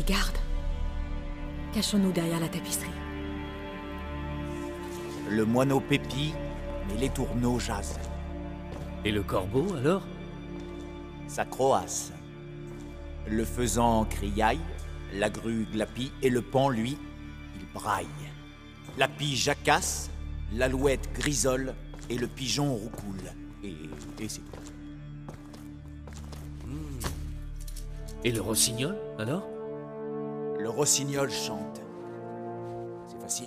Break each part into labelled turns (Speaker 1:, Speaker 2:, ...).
Speaker 1: Les gardes. Cachons-nous derrière la tapisserie.
Speaker 2: Le moineau pépit, mais les tourneaux jasent.
Speaker 3: Et le corbeau, alors?
Speaker 2: Ça croasse. Le faisan criaille, la grue glapit, et le paon, lui, il braille. La pie jacasse, l'alouette grisole, et le pigeon roucoule. Et c'est tout.
Speaker 3: Et le rossignol, alors?
Speaker 2: Le rossignol chante. C'est facile.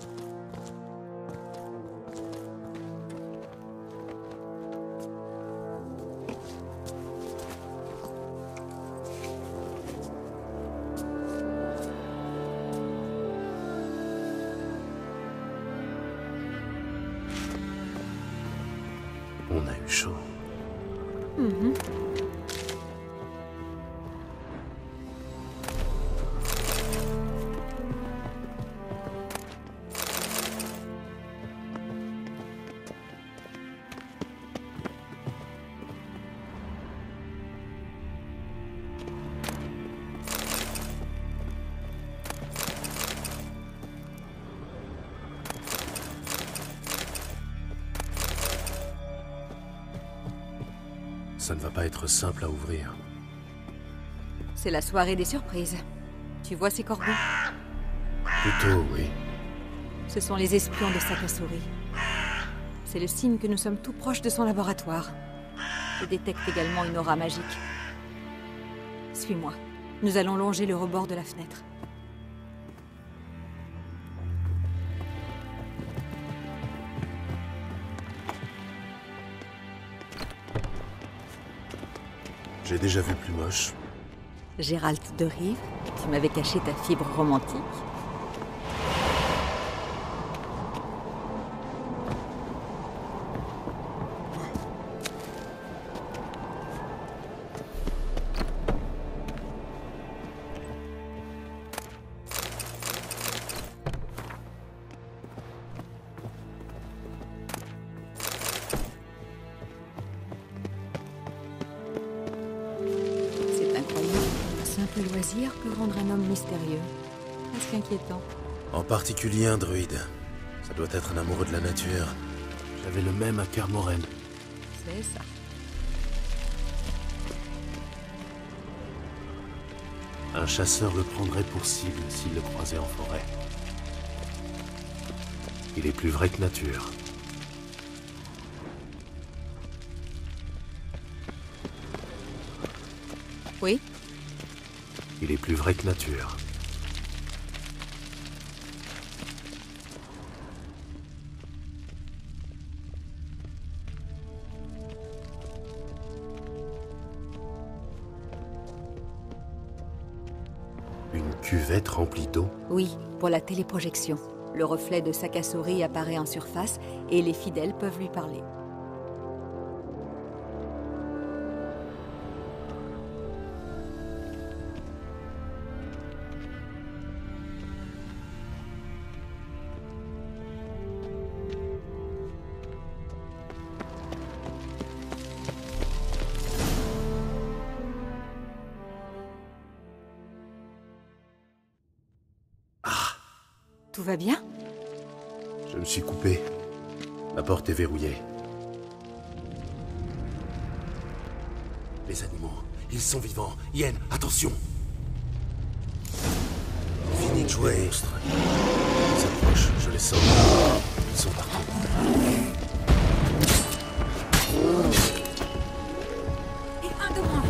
Speaker 3: On a eu chaud. Ça ne va pas être simple à ouvrir.
Speaker 1: C'est la soirée des surprises. Tu vois ces corbeaux?
Speaker 3: Plutôt, oui.
Speaker 1: Ce sont les espions de Sakasori. C'est le signe que nous sommes tout proches de son laboratoire. Je détecte également une aura magique. Suis-moi. Nous allons longer le rebord de la fenêtre.
Speaker 3: J'ai déjà vu plus moche.
Speaker 1: Gérald de Rive, tu m'avais caché ta fibre romantique. Le loisir peut rendre un homme mystérieux. Presque inquiétant.
Speaker 3: En particulier un druide. Ça doit être un amoureux de la nature. J'avais le même à Kermoren.
Speaker 1: C'est ça.
Speaker 3: Un chasseur le prendrait pour cible s'il le croisait en forêt. Il est plus vrai que nature.
Speaker 1: Oui?
Speaker 3: Il est plus vrai que nature. Une cuvette remplie d'eau?
Speaker 1: Oui, pour la téléprojection. Le reflet de Sakasori apparaît en surface et les fidèles peuvent lui parler. Tout va bien?
Speaker 3: Je me suis coupé. La porte est verrouillée. Les animaux, ils sont vivants. Yen, attention! Fini de jouer. Monstres. Ils s'approchent, je les sens. Ils sont partout.
Speaker 1: Et un de moins.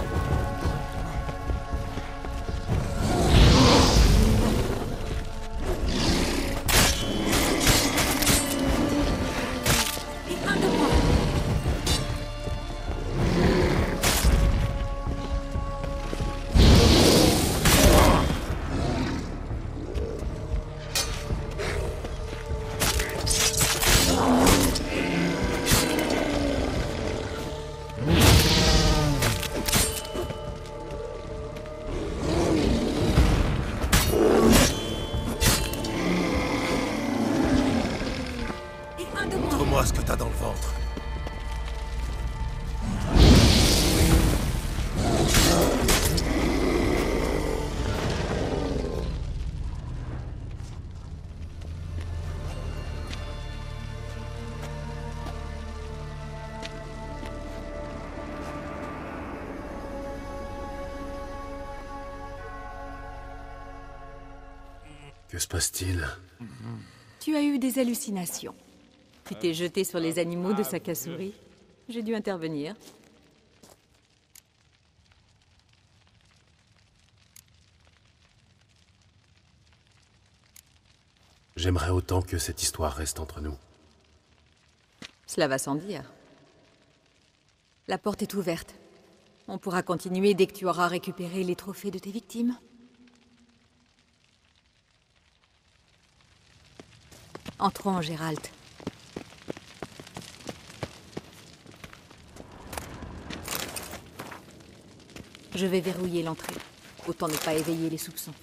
Speaker 3: Montre-moi ce que t'as dans le ventre. Que se passe-t-il?
Speaker 1: Tu as eu des hallucinations. Tu t'es jeté sur les animaux de Sakasuri. J'ai dû intervenir.
Speaker 3: J'aimerais autant que cette histoire reste entre nous.
Speaker 1: Cela va sans dire. La porte est ouverte. On pourra continuer dès que tu auras récupéré les trophées de tes victimes. Entrons, Gérald. Je vais verrouiller l'entrée. Autant ne pas éveiller les soupçons.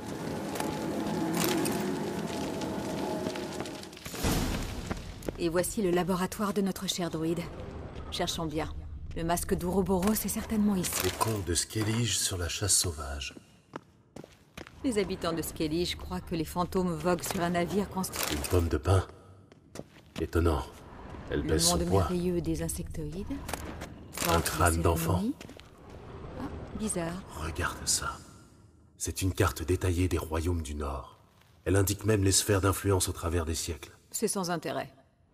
Speaker 1: Et voici le laboratoire de notre cher druide. Cherchons bien. Le masque d'Ouroboros est certainement ici.
Speaker 3: Les contes de Skellige sur la chasse sauvage.
Speaker 1: Les habitants de Skellige croient que les fantômes voguent sur un navire construit.
Speaker 3: Une pomme de pin. Étonnant. Elle
Speaker 1: Le
Speaker 3: pèse son
Speaker 1: monde
Speaker 3: poids.
Speaker 1: merveilleux des insectoïdes.
Speaker 3: Un crâne d'enfant.
Speaker 1: Ah, bizarre.
Speaker 3: Regarde ça. C'est une carte détaillée des royaumes du Nord. Elle indique même les sphères d'influence au travers des siècles.
Speaker 1: C'est sans intérêt.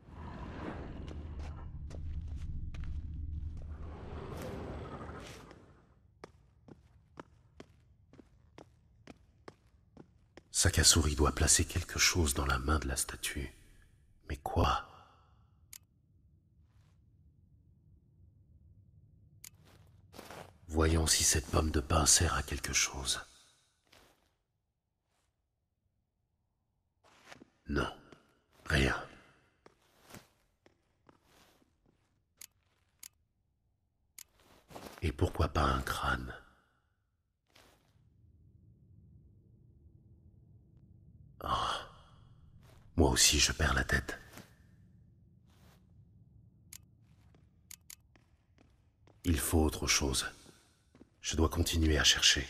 Speaker 3: Sakasuri doit placer quelque chose dans la main de la statue. Mais quoi? Voyons si cette pomme de pin sert à quelque chose. Non, rien. Et pourquoi pas un crâne? Oh. Moi aussi, je perds la tête. Il faut autre chose. Je dois continuer à chercher.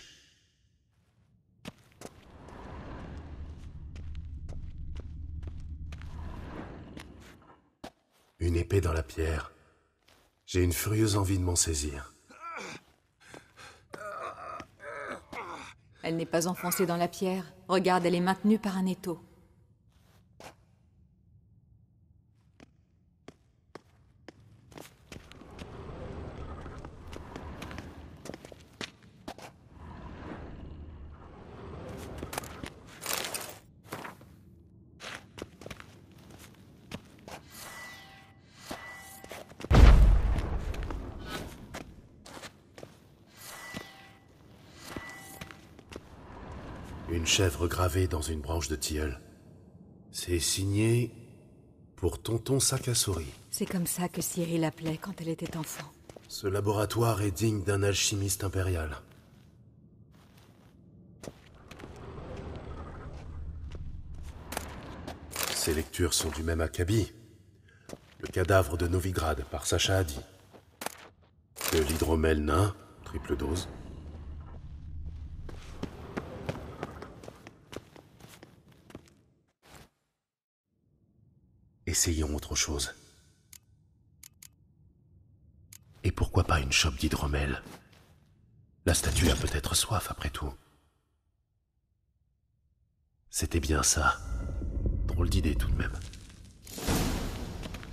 Speaker 3: Une épée dans la pierre. J'ai une furieuse envie de m'en saisir.
Speaker 1: Elle n'est pas enfoncée dans la pierre. Regarde, elle est maintenue par un étau.
Speaker 3: Une chèvre gravée dans une branche de tilleul. C'est signé pour tonton Sakasuri.
Speaker 1: C'est comme ça que Cyril l'appelait quand elle était enfant.
Speaker 3: Ce laboratoire est digne d'un alchimiste impérial. Ces lectures sont du même acabit. Le cadavre de Novigrad par Sacha Hadi. De l'hydromel nain, triple dose. Essayons autre chose. Et pourquoi pas une chope d'hydromel? La statue a peut-être soif après tout. C'était bien ça. Drôle d'idée tout de même.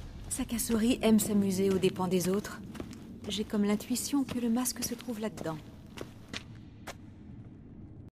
Speaker 1: Sakasuri aime s'amuser aux dépens des autres. J'ai comme l'intuition que le masque se trouve là-dedans.